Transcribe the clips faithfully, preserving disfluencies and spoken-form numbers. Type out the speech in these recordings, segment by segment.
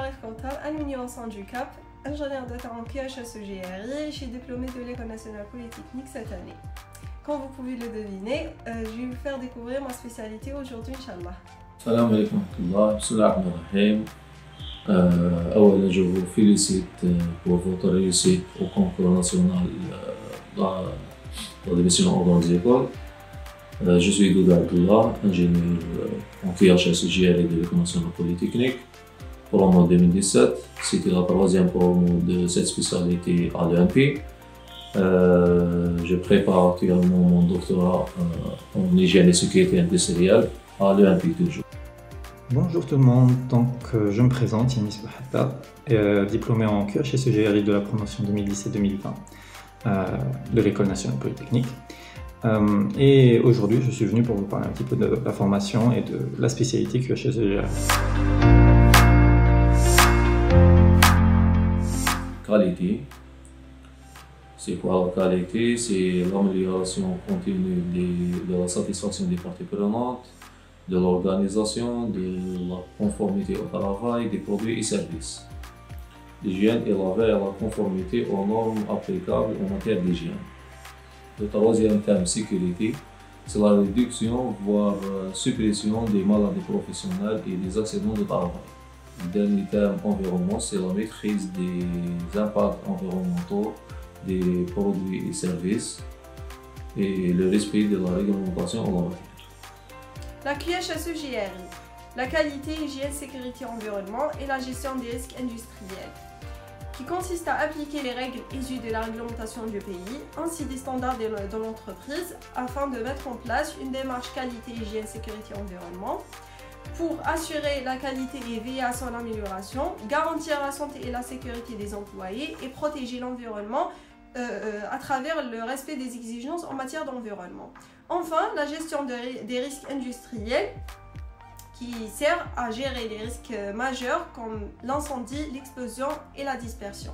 Nazar Kortal à l'Université du Cap, ingénieur d'État en Q H S E G R I. Je suis diplômée de l'École nationale polytechnique cette année. Comme vous pouvez le deviner, euh, je vais vous faire découvrir ma spécialité aujourd'hui, Inch'Allah. Salam alaikum wa rahmatullah. Bismillah ar-Rahman ar-Rahim. Euh, أولا, je vous félicite pour votre réussite au concours national dans la division en grandes écoles. Euh, je suis Douda Abdullah, ingénieur en Q H S E G R I de l'École nationale polytechnique. Promo deux mille dix-sept, c'était la troisième promo de cette spécialité à l'E N P. Euh, je prépare actuellement mon doctorat euh, en hygiène et sécurité industrielle à l'E N P toujours. Bonjour tout le monde, donc euh, je me présente, Yanis Bouhatta, euh, diplômé en Q H S E G R I de la promotion deux mille dix-sept deux mille vingt euh, de l'École nationale polytechnique. Euh, et aujourd'hui, je suis venu pour vous parler un petit peu de la formation et de la spécialité Q H S E G R I. Qualité. C'est quoi la qualité? C'est l'amélioration continue de, de la satisfaction des parties prenantes, de l'organisation, de la conformité au travail, des produits et services. L'hygiène est la veille à la conformité aux normes applicables en matière d'hygiène. Le troisième thème, sécurité, c'est la réduction, voire suppression des maladies professionnelles et des accidents de travail. Le dernier thème, environnement, c'est la maîtrise des impacts environnementaux des produits et services et le respect de la réglementation en la matière. La Q H S E G R I, la qualité, hygiène, sécurité, environnement et la gestion des risques industriels, qui consiste à appliquer les règles issues de la réglementation du pays, ainsi des standards de l'entreprise, afin de mettre en place une démarche qualité, hygiène, sécurité, environnement, pour assurer la qualité et veiller à son amélioration, garantir la santé et la sécurité des employés et protéger l'environnement euh, euh, à travers le respect des exigences en matière d'environnement. Enfin, la gestion de, des risques industriels qui sert à gérer les risques majeurs comme l'incendie, l'explosion et la dispersion.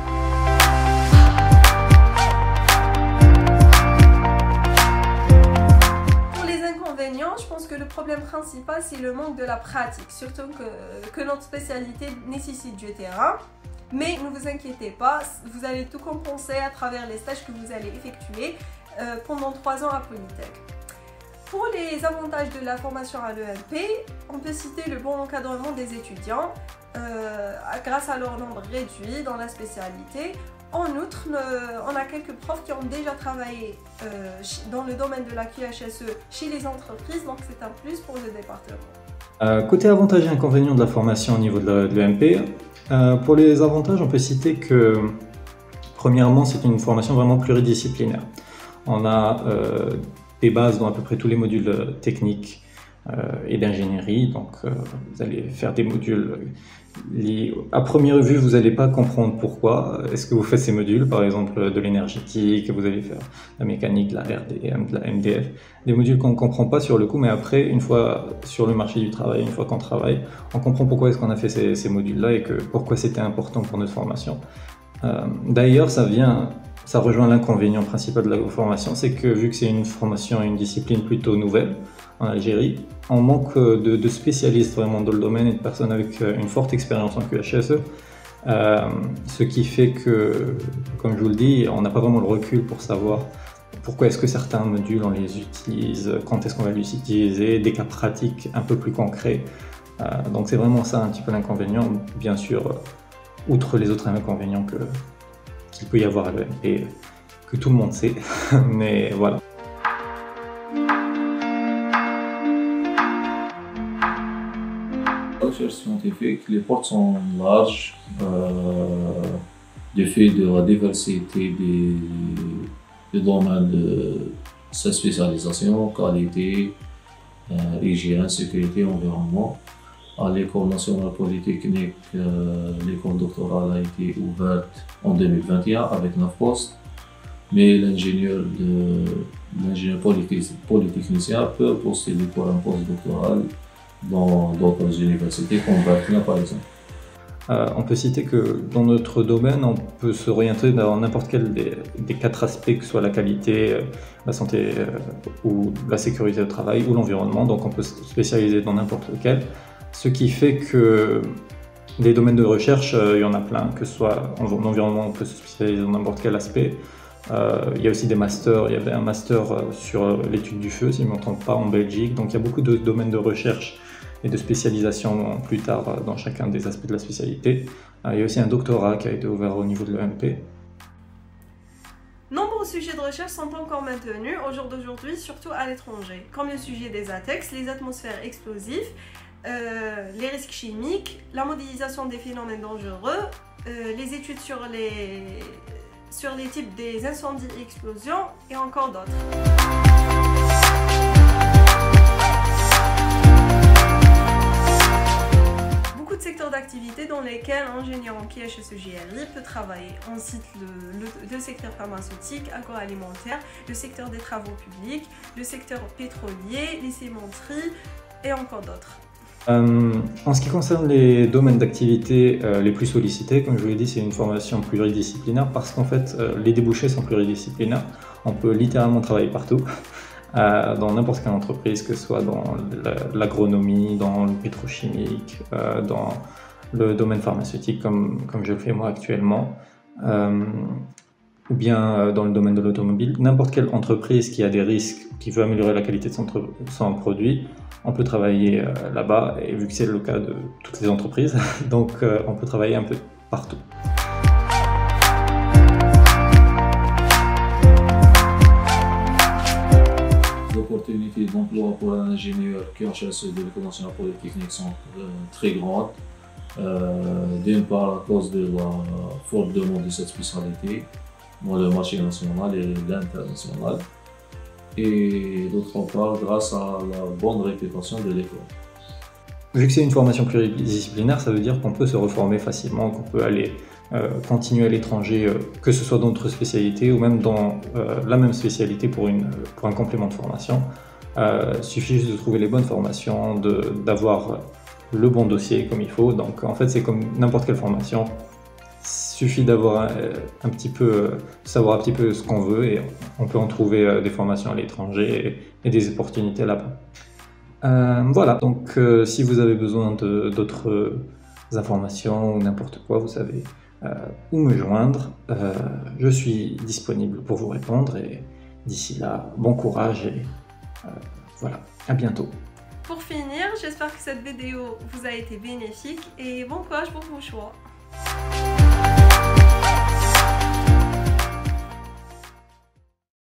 Pour les inconvénients, je pense que le problème principal c'est le manque de la pratique, surtout que, que notre spécialité nécessite du terrain. Mais ne vous inquiétez pas, vous allez tout compenser à travers les stages que vous allez effectuer euh, pendant trois ans à Polytech. Pour les avantages de la formation à l'E N P, on peut citer le bon encadrement des étudiants euh, grâce à leur nombre réduit dans la spécialité. En outre, on a quelques profs qui ont déjà travaillé euh, dans le domaine de la Q H S E chez les entreprises, donc c'est un plus pour le département. Euh, côté avantages et inconvénients de la formation au niveau de l'E N P, euh, pour les avantages, on peut citer que premièrement, c'est une formation vraiment pluridisciplinaire. On a euh, des bases dans à peu près tous les modules techniques euh, et d'ingénierie, donc euh, vous allez faire des modules liés. À première vue, vous n'allez pas comprendre pourquoi est-ce que vous faites ces modules, par exemple de l'énergétique, vous allez faire de la mécanique, de la R D M, de la M D F, des modules qu'on ne comprend pas sur le coup, mais après, une fois sur le marché du travail, une fois qu'on travaille, on comprend pourquoi est-ce qu'on a fait ces, ces modules-là et que, pourquoi c'était important pour notre formation. Euh, D'ailleurs, ça vient... Ça rejoint l'inconvénient principal de la formation, c'est que vu que c'est une formation et une discipline plutôt nouvelle en Algérie, on manque de, de spécialistes vraiment dans le domaine et de personnes avec une forte expérience en Q H S E, euh, ce qui fait que, comme je vous le dis, on n'a pas vraiment le recul pour savoir pourquoi est-ce que certains modules on les utilise, quand est-ce qu'on va les utiliser, des cas pratiques un peu plus concrets. Euh, donc c'est vraiment ça un petit peu l'inconvénient, bien sûr, outre les autres inconvénients que qu'il peut y avoir à l'E N P, que tout le monde sait, mais voilà. La recherche scientifique, les portes sont larges, euh, du fait de la diversité des, des domaines de sa spécialisation, qualité, euh, hygiène, sécurité, environnement. À l'École nationale polytechnique, euh, l'école doctorale a été ouverte en deux mille vingt et un avec neuf postes, mais l'ingénieur polytechnicien peut postuler pour un poste doctoral dans d'autres universités comme Berkeley par exemple. Euh, on peut citer que dans notre domaine, on peut s'orienter dans n'importe quel des, des quatre aspects, que ce soit la qualité, la santé euh, ou la sécurité au travail ou l'environnement, donc on peut se spécialiser dans n'importe lequel. Ce qui fait que Des domaines de recherche, euh, il y en a plein, que ce soit en, en environnement, on peut se spécialiser dans n'importe quel aspect. Euh, il y a aussi des masters, il y avait un master euh, sur l'étude du feu, si je ne me trompe pas, en Belgique. Donc il y a beaucoup de domaines de recherche et de spécialisation plus tard euh, dans chacun des aspects de la spécialité. Euh, il y a aussi un doctorat qui a été ouvert au niveau de l'E M P. Nombreux sujets de recherche sont encore maintenus au jour d'aujourd'hui, surtout à l'étranger, comme le sujet des A T E X, les atmosphères explosives, euh, les risques chimiques, la modélisation des phénomènes dangereux, euh, les études sur les, sur les types des incendies et explosions, et encore d'autres. Secteurs d'activité dans lesquels un ingénieur en K H S E J R I peut travailler. On cite le, le, le secteur pharmaceutique, agroalimentaire, le secteur des travaux publics, le secteur pétrolier, les cimenteries et encore d'autres. Euh, en ce qui concerne les domaines d'activité euh, les plus sollicités, comme je vous l'ai dit, c'est une formation pluridisciplinaire parce qu'en fait, euh, les débouchés sont pluridisciplinaires. On peut littéralement travailler partout. Euh, dans n'importe quelle entreprise, que ce soit dans l'agronomie, dans le pétrochimique, euh, dans le domaine pharmaceutique comme, comme je le fais moi actuellement, euh, ou bien dans le domaine de l'automobile. N'importe quelle entreprise qui a des risques, qui veut améliorer la qualité de son, son produit, on peut travailler euh, là-bas, et vu que c'est le cas de toutes les entreprises, donc euh, on peut travailler un peu partout. Les opportunités d'emploi pour un ingénieur K H S E de l'École nationale polytechnique sont euh, très grandes. Euh, D'une part à cause de la forte demande de cette spécialité dans le marché national et l'international, et d'autre part grâce à la bonne réputation de l'école. Vu que c'est une formation pluridisciplinaire, ça veut dire qu'on peut se reformer facilement, qu'on peut aller euh, continuer à l'étranger, euh, que ce soit dans d'autres spécialités ou même dans euh, la même spécialité pour, une, pour un complément de formation. Euh, il suffit juste de trouver les bonnes formations, d'avoir le bon dossier comme il faut. Donc en fait, c'est comme n'importe quelle formation. Il suffit d'avoir un, un petit peu, savoir un petit peu ce qu'on veut et on peut en trouver des formations à l'étranger et, et des opportunités là-bas. Euh, voilà, donc euh, si vous avez besoin d'autres informations ou n'importe quoi, vous savez euh, où me joindre. Euh, je suis disponible pour vous répondre et d'ici là, bon courage et euh, voilà, à bientôt. Pour finir, j'espère que cette vidéo vous a été bénéfique et bon courage pour vos choix.